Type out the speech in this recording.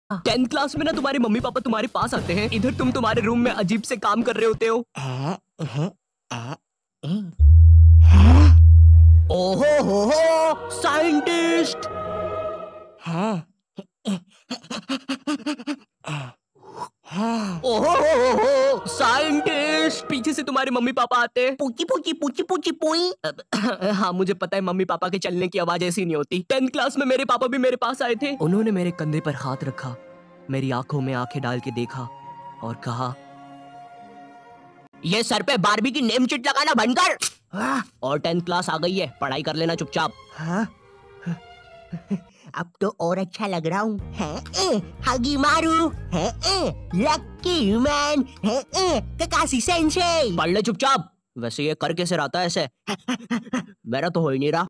10th class में ना तुम्हारे मम्मी पापा तुम्हारे पास आते हैं, इधर तुम तुम्हारे रूम में अजीब से काम कर रहे होते हो। ओहो हो साइंटिस्ट। ओहो हो साइंटिस्ट। पीछे से तुम्हारे मम्मी पापा आते हैं। पूची पूची पूची पूची पुई। हाँ मुझे पता है मम्मी पापा के चलने की आवाज ऐसी नहीं होती। 10th क्लास में मेरे पापा भी मेरे पास आए थे। उन्होंने मेरे कंधे पर हाथ रखा, मेरी आंखों में आंखें डाल के देखा और कहा, ये सर पे बारबी की नेम चिट लगाना बंद कर। और 10th क्लास आ गई है, पढ़ाई कर लेना चुपचाप। हाँ अब तो और अच्छा लग रहा हूँ। हगी मारू लक्की मैन ककाशी सेंसेई। पढ़ ले चुपचाप। वैसे ये कर कैसे रहा था ऐसे? मेरा तो हो ही नहीं रहा।